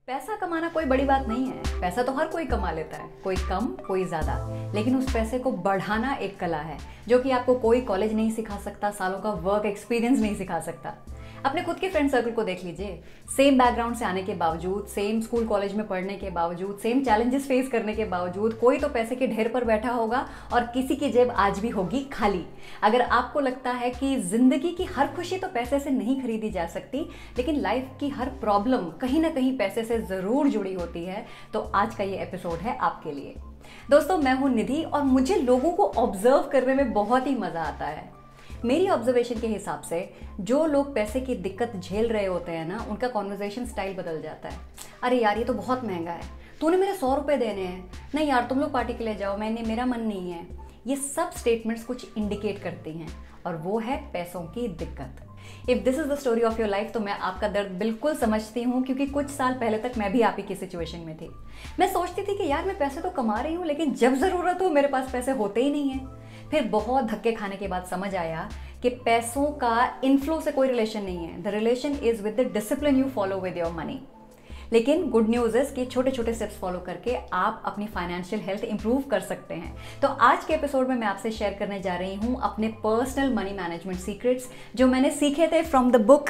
पैसा कमाना कोई बड़ी बात नहीं है। पैसा तो हर कोई कमा लेता है, कोई कम कोई ज़्यादा। लेकिन उस पैसे को बढ़ाना एक कला है जो कि आपको कोई कॉलेज नहीं सिखा सकता, सालों का वर्क एक्सपीरियंस नहीं सिखा सकता। अपने खुद के फ्रेंड सर्कल को देख लीजिए। सेम बैकग्राउंड से आने के बावजूद, सेम स्कूल कॉलेज में पढ़ने के बावजूद, सेम चैलेंजेस फेस करने के बावजूद कोई तो पैसे के ढेर पर बैठा होगा और किसी की जेब आज भी होगी खाली। अगर आपको लगता है कि जिंदगी की हर खुशी तो पैसे से नहीं खरीदी जा सकती, लेकिन लाइफ की हर प्रॉब्लम कहीं ना कहीं पैसे से जरूर जुड़ी होती है, तो आज का ये एपिसोड है आपके लिए। दोस्तों, मैं हूं निधि और मुझे लोगों को ऑब्जर्व करने में बहुत ही मजा आता है। मेरी ऑब्जर्वेशन के हिसाब से जो लोग पैसे की दिक्कत झेल रहे होते हैं ना, उनका कॉन्वर्जेशन स्टाइल बदल जाता है। अरे यार, ये तो बहुत महंगा है, तूने मेरे 100 रुपए देने हैं, नहीं यार तुम लोग पार्टी के लिए जाओ, मेरा मन नहीं है। ये सब स्टेटमेंट्स कुछ इंडिकेट करती हैं और वो है पैसों की दिक्कत। If this is the story of your life, तो मैं आपका दर्द बिल्कुल समझती हूँ, क्योंकि कुछ साल पहले तक मैं भी आप ही की सिचुएशन में थी। मैं सोचती थी कि यार मैं पैसे तो कमा रही हूँ, लेकिन जब जरूरत हो मेरे पास पैसे होते ही नहीं है। फिर बहुत धक्के खाने के बाद समझ आया कि पैसों का इनफ्लो से कोई रिलेशन नहीं है। The relation is with the discipline you follow with your money. लेकिन गुड न्यूज़ इज कि छोटे छोटे स्टेप्स फॉलो करके आप अपनी फाइनेंशियल हेल्थ इंप्रूव कर सकते हैं। तो आज के एपिसोड में मैं आपसे शेयर करने जा रही हूं अपने पर्सनल मनी मैनेजमेंट सीक्रेट्स, जो मैंने सीखे थे from the book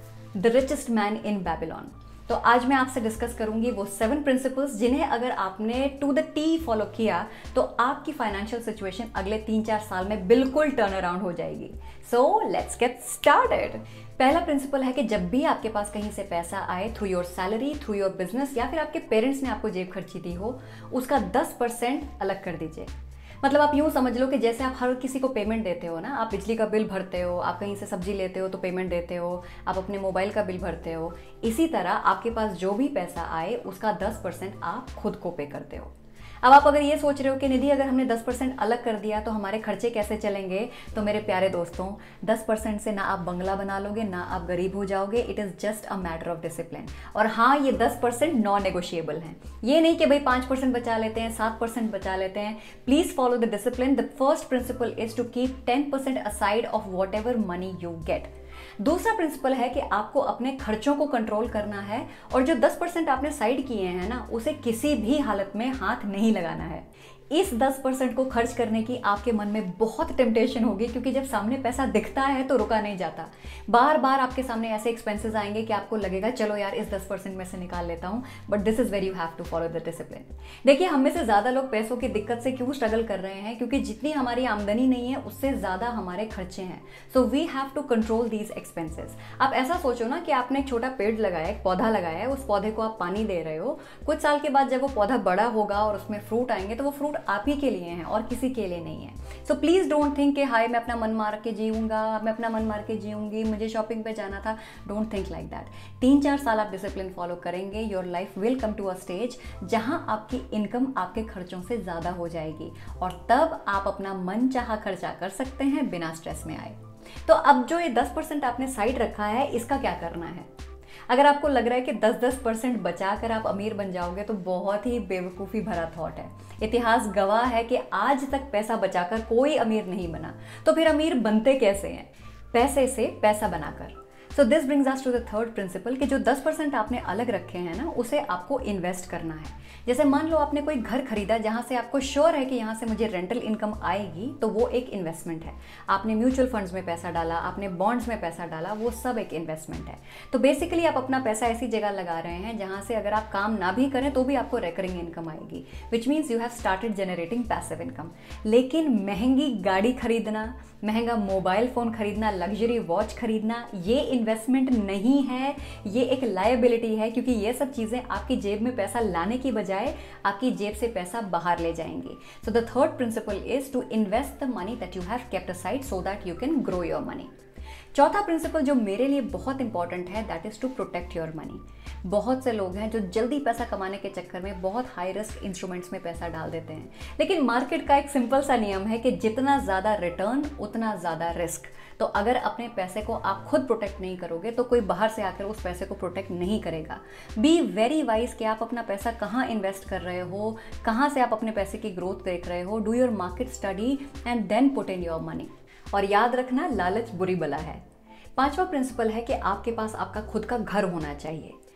the richest man in Babylon. तो आज मैं आपसे डिस्कस करूंगी वो 7 प्रिंसिपल्स जिन्हें अगर आपने टू द टी फॉलो किया तो आपकी फाइनेंशियल सिचुएशन अगले 3-4 साल में बिल्कुल टर्न अराउंड हो जाएगी। So let's get started. पहला प्रिंसिपल है कि जब भी आपके पास कहीं से पैसा आए, through your salary, through your business, या फिर आपके पेरेंट्स ने आपको जेब खर्ची दी हो, उसका 10% अलग कर दीजिए। मतलब आप यूँ समझ लो कि जैसे आप हर किसी को पेमेंट देते हो ना, आप बिजली का बिल भरते हो, आप कहीं से सब्जी लेते हो तो पेमेंट देते हो, आप अपने मोबाइल का बिल भरते हो, इसी तरह आपके पास जो भी पैसा आए उसका 10% आप खुद को पे करते हो। अब आप अगर ये सोच रहे हो कि निधि, अगर हमने 10% अलग कर दिया तो हमारे खर्चे कैसे चलेंगे, तो मेरे प्यारे दोस्तों, 10% से ना आप बंगला बना लोगे, ना आप गरीब हो जाओगे। It is just a matter of discipline. और हाँ, ये 10% नॉन नेगोशिएबल हैं। ये नहीं कि भाई 5% बचा लेते हैं, 7% बचा लेते हैं। Please follow the discipline. The first principle is to keep 10% aside of whatever money you get. दूसरा प्रिंसिपल है कि आपको अपने खर्चों को कंट्रोल करना है और जो 10% आपने साइड किए हैं ना, उसे किसी भी हालत में हाथ नहीं लगाना है। इस 10% को खर्च करने की आपके मन में बहुत टेम्पटेशन होगी, क्योंकि जब सामने पैसा दिखता है तो रुका नहीं जाता। बार बार आपके सामने ऐसे एक्सपेंसेस आएंगे कि आपको लगेगा चलो यार इस 10% में से निकाल लेता हूँ, but this is very you have to follow the discipline. देखिए, हम में से ज़्यादा लोग पैसों की दिक्कत से क्यों स्ट्रगल कर रहे हैं, क्योंकि जितनी हमारी आमदनी नहीं है उससे ज़्यादा हमारे खर्चे हैं। So we have to control these expenses. आप ऐसा सोचो ना कि आपने एक छोटा पेड़ लगाया, एक पौधा लगाया है, उस पौधे को आप पानी दे रहे हो। कुछ साल के बाद जब वो पौधा बड़ा होगा और उसमें फ्रूट आएंगे, तो वो फ्रूट आप ही के लिए हैं और किसी के लिए नहीं है। सो प्लीज डोंट थिंक कि हाय मैं अपना मन मार के जीऊंगा, मैं अपना मन मार के जीऊंगी, मुझे शॉपिंग पे जाना था। Don't think like that. 3-4 साल आप डिसिप्लिन फॉलो करेंगे, your life will come to a stage जहां आपकी इनकम आपके खर्चों से ज्यादा हो जाएगी, और तब आप अपना मन चाहा खर्चा कर सकते हैं बिना स्ट्रेस में आए। तो अब जो ये 10% आपने साइड रखा है, इसका क्या करना है? अगर आपको लग रहा है कि 10% बचाकर आप अमीर बन जाओगे, तो बहुत ही बेवकूफ़ी भरा थॉट है। इतिहास गवाह है कि आज तक पैसा बचाकर कोई अमीर नहीं बना। तो फिर अमीर बनते कैसे हैं? पैसे से पैसा बनाकर। So this brings us to the third principle कि जो 10% आपने अलग रखे हैं ना, उसे आपको इन्वेस्ट करना है। जैसे मान लो आपने कोई घर खरीदा जहां से आपको श्योर है कि यहाँ से मुझे रेंटल इनकम आएगी, तो वो एक इन्वेस्टमेंट है। आपने म्यूचुअल फंड्स में पैसा डाला, आपने बॉन्ड्स में पैसा डाला, वो सब एक इन्वेस्टमेंट है। तो बेसिकली आप अपना पैसा ऐसी जगह लगा रहे हैं जहां से अगर आप काम ना भी करें तो भी आपको रिकरिंग इनकम आएगी, which means you have started generating passive income. लेकिन महंगी गाड़ी खरीदना, महंगा मोबाइल फ़ोन खरीदना, लग्जरी वॉच खरीदना, ये इन्वेस्टमेंट नहीं है, ये एक लायबिलिटी है, क्योंकि ये सब चीज़ें आपकी जेब में पैसा लाने की बजाय आपकी जेब से पैसा बाहर ले जाएंगी। So the third principle is to invest the money that you have kept aside so that you can grow your money. चौथा प्रिंसिपल जो मेरे लिए बहुत इंपॉर्टेंट है, that is to protect your money. बहुत से लोग हैं जो जल्दी पैसा कमाने के चक्कर में बहुत हाई रिस्क इंस्ट्रूमेंट्स में पैसा डाल देते हैं, लेकिन मार्केट का एक सिंपल सा नियम है कि जितना ज़्यादा रिटर्न उतना ज़्यादा रिस्क। तो अगर अपने पैसे को आप खुद प्रोटेक्ट नहीं करोगे तो कोई बाहर से आकर उस पैसे को प्रोटेक्ट नहीं करेगा। बी वेरी वाइज कि आप अपना पैसा कहाँ इन्वेस्ट कर रहे हो, कहाँ से आप अपने पैसे की ग्रोथ देख रहे हो। Do your market study and then put in your money. और याद रखना, लालच बुरी बला है। पांचवा प्रिंसिपल है कि आपके पास आपका खुद का घर होना चाहिए।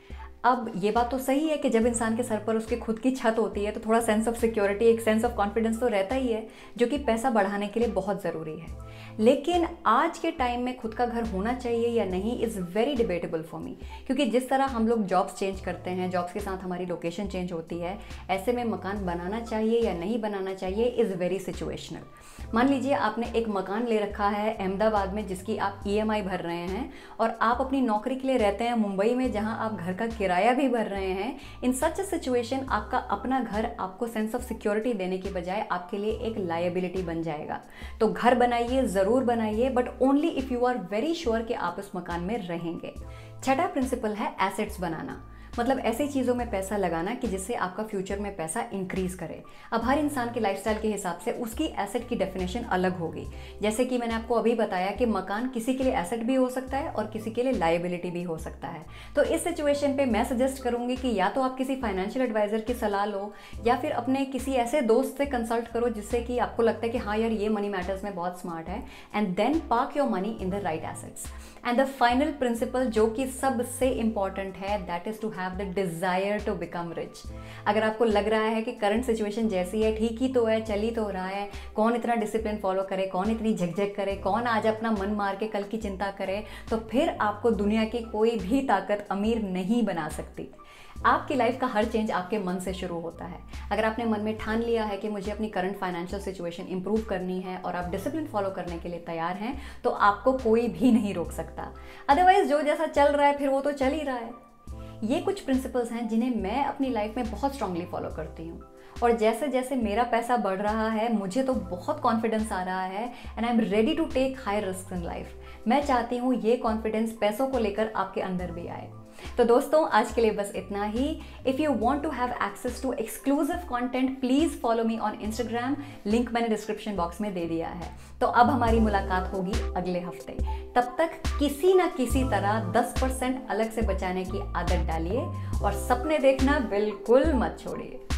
अब ये बात तो सही है कि जब इंसान के सर पर उसकी खुद की छत होती है तो थोड़ा सेंस ऑफ सिक्योरिटी, एक सेंस ऑफ कॉन्फिडेंस तो रहता ही है, जो कि पैसा बढ़ाने के लिए बहुत ज़रूरी है। लेकिन आज के टाइम में खुद का घर होना चाहिए या नहीं is very debatable for me, क्योंकि जिस तरह हम लोग जॉब्स चेंज करते हैं, जॉब्स के साथ हमारी लोकेशन चेंज होती है, ऐसे में मकान बनाना चाहिए या नहीं बनाना चाहिए इज़ वेरी सिचुएशनल। मान लीजिए आपने एक मकान ले रखा है अहमदाबाद में जिसकी आप EMI भर रहे हैं, और आप अपनी नौकरी के लिए रहते हैं मुंबई में जहां आप घर का किराया भी भर रहे हैं। इन सच अ सिचुएशन आपका अपना घर आपको सेंस ऑफ सिक्योरिटी देने की बजाय आपके लिए एक लायबिलिटी बन जाएगा। तो घर बनाइए, ज़रूर बनाइए, but only if you are very sure कि आप उस मकान में रहेंगे। छठा प्रिंसिपल है एसेट्स बनाना, मतलब ऐसी चीज़ों में पैसा लगाना कि जिससे आपका फ्यूचर में पैसा इंक्रीज करे। अब हर इंसान के लाइफस्टाइल के हिसाब से उसकी एसेट की डेफिनेशन अलग होगी। जैसे कि मैंने आपको अभी बताया कि मकान किसी के लिए एसेट भी हो सकता है और किसी के लिए लायबिलिटी भी हो सकता है। तो इस सिचुएशन पे मैं सजेस्ट करूंगी कि या तो आप किसी फाइनेंशियल एडवाइजर की सलाह लो, या फिर अपने किसी ऐसे दोस्त से कंसल्ट करो जिससे कि आपको लगता है कि हाँ यार ये मनी मैटर्स में बहुत स्मार्ट है, and then park your money in the right assets. And the final principle जो कि सबसे इंपॉर्टेंट है, that is to have the desire to become rich. अगर आपको लग रहा है कि करंट सिचुएशन जैसी है ठीक ही तो है, चल ही तो रहा है, कौन इतना डिसिप्लिन फॉलो करे, कौन इतनी झकझक करे, कौन आज अपना मन मार के कल की चिंता करे, तो फिर आपको दुनिया की कोई भी ताकत अमीर नहीं बना सकती। आपकी लाइफ का हर चेंज आपके मन से शुरू होता है। अगर आपने मन में ठान लिया है कि मुझे अपनी करंट फाइनेंशियल सिचुएशन इंप्रूव करनी है और आप डिसिप्लिन फॉलो करने के लिए तैयार हैं, तो आपको कोई भी नहीं रोक सकता। अदरवाइज जो जैसा चल रहा है फिर वो तो चल ही रहा है। ये कुछ प्रिंसिपल्स हैं जिन्हें मैं अपनी लाइफ में बहुत स्ट्रांगली फॉलो करती हूँ, और जैसे जैसे मेरा पैसा बढ़ रहा है मुझे तो बहुत कॉन्फिडेंस आ रहा है, and I am ready to take high risk in life. मैं चाहती हूँ ये कॉन्फिडेंस पैसों को लेकर आपके अंदर भी आए। तो दोस्तों आज के लिए बस इतना ही। If you want to have access to exclusive content please follow me on Instagram, link मैंने डिस्क्रिप्शन बॉक्स में दे दिया है। तो अब हमारी मुलाकात होगी अगले हफ्ते। तब तक किसी ना किसी तरह 10% अलग से बचाने की आदत डालिए और सपने देखना बिल्कुल मत छोड़िए।